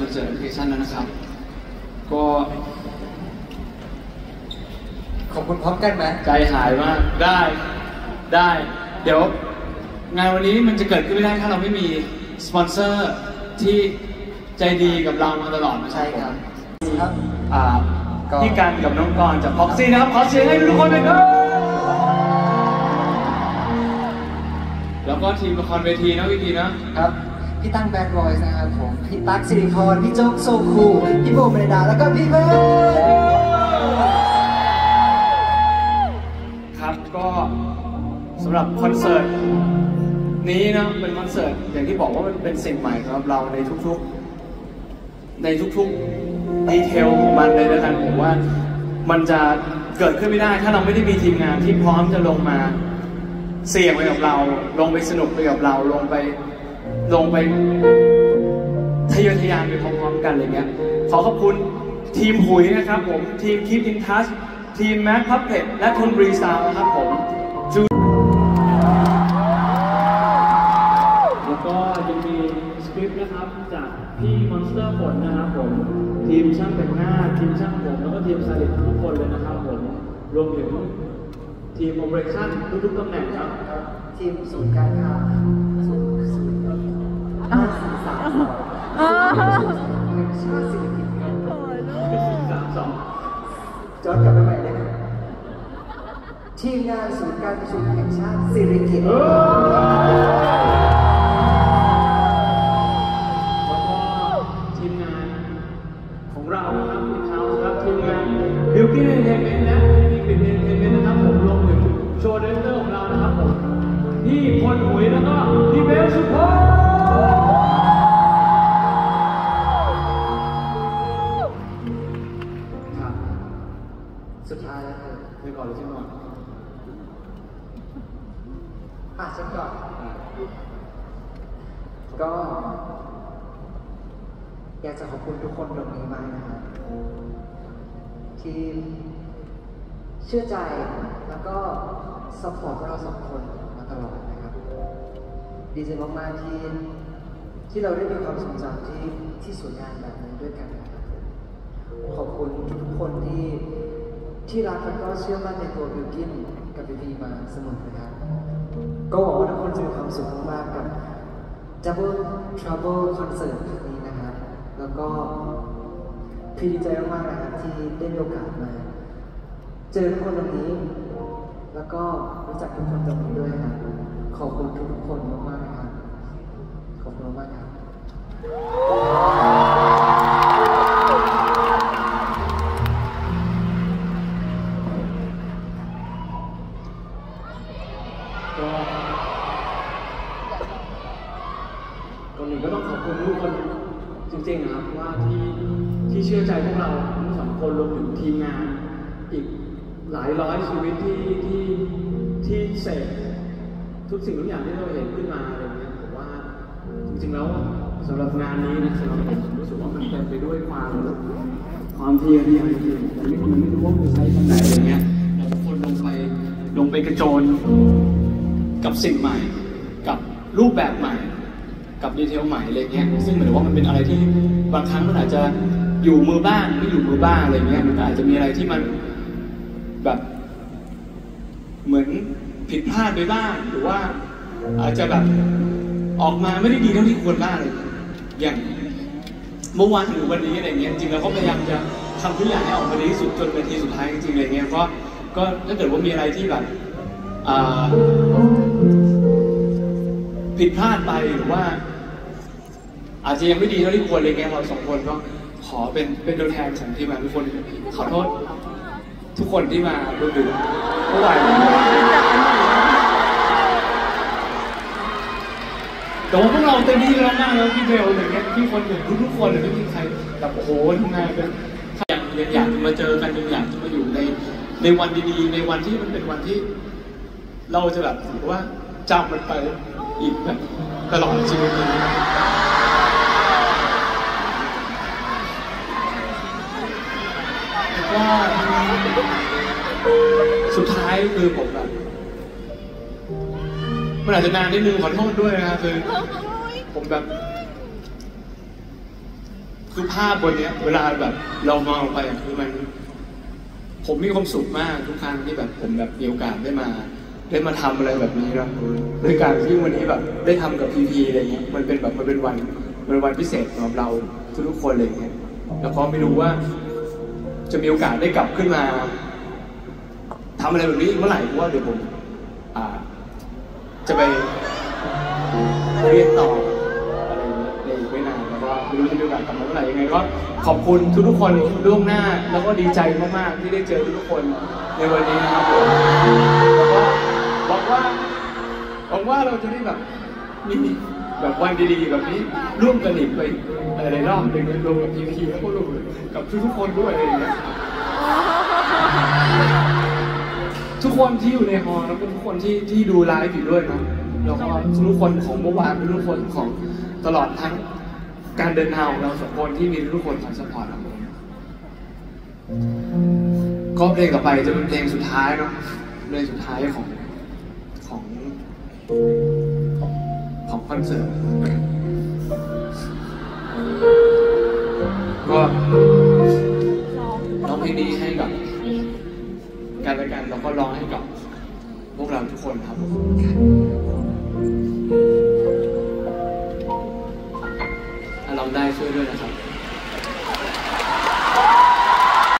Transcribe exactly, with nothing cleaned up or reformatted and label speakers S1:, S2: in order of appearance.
S1: อนเสิร์ตแอปพลิเคชันแล้วนะครับก็
S2: ขอบคุณพร้อมกันไหม
S1: ใจหายมากได้ได้เดี๋ยวงานวันนี้มันจะเกิดขึ้นไม่ได้ถ้าเราไม่มีสปอนเซอร์ที่ใจดีกับเรามาตลอดนะ
S2: ใช่ครับ
S1: ครับอ่าพี่กันกับน้องกรจากพ็อกซี่นะครับขอเสียงให้ทุกคนเลยครับแล้วก็ทีมละครเวทีนะพี่กีนะครับ
S2: พี่ตั้งแบดบอยส์นะครับผมพี่ตั๊กสิริพรพี่โจ๊กโซคูพี่โบเมรดาแล้วก็พี่เบิร์ด
S1: ครับก็สำหรับคอนเสิร์ตนี้นะเป็นคอนเสิร์ตอย่างที่บอกว่ามันเป็นสิ่งใหม่สำหรับเราในทุกๆในทุกๆดีเทลของมันเลยแล้วกันผมว่ามันจะเกิดขึ้นไม่ได้ถ้าเราไม่ได้มีทีมงานที่พร้อมจะลงมาเสี่ยงไปกับเราลงไปสนุกไปกับเราลงไปลงไปทะเยอทะยานไปพร้อมๆกันอะไรเงี้ยขอขอบคุณทีมหุยนะครับผมทีม Keep in Touch ทีม Mad Puppet และทุนบรีซาวนะครับผมแล้วก็ยังมีสคริปต์นะครับจากพี่มอนสเตอร์ฝนนะครับผมทีมช่างแต่งหน้าทีมช่างผมแล้วก็ทีมสไตลิสต์ทุกคนเลยนะครับผมรวมถึงทีมโอเปอเรชั่นทุกๆตำแหน่งครับ
S2: ทีมศูนย์การค้าศูนย์ศูนย์ห้าสี่สามสองเงินชาติศิลปิน
S1: สามสอง
S2: จอดกลับไปใหม่เลยทีมงานศูนย์การประชุมแห่งชาติสิริกิติ์
S1: แล้วก็ทีมงานของเราครับทีมเขาครับทีมงานบิวกิ้นเอนเตอร์เทนเมนต์และมีปิดเอนเตอร์เทนเมนต์นะครับผมรวมถึงโชว์เดนเซอร์ของเรานะครับผมพี่พลหุยแล้วก็พี่เบลสุพจน์ครับ
S2: สุดท้ายแล้วคือ
S1: ไปก่อนเลยใช่ไหม
S2: อ่ะฉันก่อนก็อยากจะขอบคุณทุกคนตรงนี้มากนะครับที่เชื่อใจแล้วก็ซัพพอร์ตเราสองคนมาตลอดนะครับดีใจมากๆที่ที่เราได้มีความทรงจำที่ที่สวยงามแบบนี้ด้วยกันนะครับขอบคุณทุกคนที่ที่รักและก็เชื่อมั่นในตัวบิวกิ้นกับพีพีมาเสมอนะครับก็หวังว่าทุกคนจะมีความสุขมากๆกับ Double Trouble Concert นี้นะครับแล้วก็พี่ดีใจมากๆนะครับที่ได้มีโอกาสมาเจอทุกคนตรงนี้แล้วก็รู้จักทุกคนตรงนี้ด้วยครับขอบคุณทุกๆคนมากๆนะครับขอบคุณมากครับ
S1: ก็ก่อนหนึ่งก็ต้องขอบคุณทุกคนจริงๆนะครับว่าที่ที่เชื่อใจพวกเราทั้งสองคนรวมถึงทีมงานอีกหลายร้อยชีวิตที่ที่ที่เสกทุกสิ่งทุกอย่างที่เราเห็นขึ้นมาอะไรเงี้ยผมว่าจริงๆแล้วสำหรับงานนี้นะสำหรับผมรู้สึกว่ามันเต็มไปด้วยความความเพียรที่จริงๆแต่ไม่มันไม่รู้ว่าจะใช้คำไหนอะไรเงี้ยเราทุกคนลงไปลงไปกระโจนกับสิ่งใหม่กับรูปแบบใหม่กับดีเทลใหม่อะไรเงี้ยซึ่งเหมือนว่ามันเป็นอะไรที่บางครั้งมันอาจจะอยู่มือบ้างไม่อยู่มือบ้างอะไรเงี้ยมันก็อาจจะมีอะไรที่มันแบบเหมือนผิดพลาดไปบ้างหรือว่าอาจจะแบบออกมาไม่ได้ดีเท่าที่ควรบ้างเลยอย่างเมื่อวานหรือวันนี้อะไรเงี้ยจริงๆเราก็พยายามจะทำทุกอย่างให้ออกมาดีที่สุดจนเป็นทีสุดท้ายจริงๆอะไรเงี้ยก็ก็ถ้าเกิดว่ามีอะไรที่แบบผิดพลาดไปหรือว่าอาจจะยังไม่ดีเท่าที่ควรอะไรเงี้ยเราสองคนก็ขอเป็นเป็นตัวแทนของทีมงานทุกคนขอโทษทุกคนที่มาดูดูเมื่อวานแต่ว่าพวกเราเต็มที่แล้วมากแล้วพี่เบลอย่างเงี้ยพี่คนอื่นทุกๆคนเลยไม่มีใครแบบโอ้โหทำงานเป็นยังยังอยากจะมาเจอกันยังอยากจะมาอยู่ในในวันดีๆในวันที่มันเป็นวันที่เราจะแบบถือว่าจำมันไปอีกแบบตลอดชีวิตนี้ก็สุดท้ายคือผมแบบมันอาจจะนานนิดนึงขอโทษด้วยนะครับคือผมแบบคือภาพบนเนี้ยเวลาแบบเรามองลงไปอะคือมันผมมีความสุขมากทุกครั้งที่แบบผมแบบมีโอกาสได้มาได้มาทำอะไรแบบนี้นะโดยการที่วันนี้แบบได้ทำกับพีพีอะไรเงี้ยมันเป็นแบบมันเป็นวันมันเป็นวันพิเศษสำหรับเราทุกๆคนเลยเงี้ยแล้วก็ไม่รู้ว่าจะมีโอกาสได้กลับขึ้นมาทำอะไรแบบนี้เมื่อไหร่เพราะว่าเดี๋ยวผมอ่าจะไปเรียนต่ออะไรในอีกไม่นานแล้วก็ไม่รู้จะมีโอกาสกลับมาเมื่อไหร่ยังไงก็ขอบคุณทุกๆคนล่วงหน้าแล้วก็ดีใจมากๆที่ได้เจอทุกคนในวันนี้นะครับผมแล้วก็หวังว่าหวังว่าเราจะได้แบบมีแบบวันดีๆแบบนี้ร่วมกันอีกไปหลายๆรอบหนึ่งรวมกับพีพีแล้วก็รวมกับทุกๆคนด้วยอะไรอย่างเงี้ยทุกคนที่อยู่ในฮอลล์แล้วก็ทุกคนที่ที่ดูไลฟ์อยู่ด้วยเนาะแล้วก็ทุกคนของเมื่อวานทุกคนของตลอดทั้งการเดินทางของเราสองคนที่มีทุกคนคอยซัพพอร์ตเราก็เพลงต่อไปจะเป็นเพลงสุดท้ายเนาะเพลงสุดท้ายของของของคอนเสิร์ตก็ร้องเพลงนี้ให้กับกันและกันแล้วก็ร้องให้กับพวกเราทุกคนครับ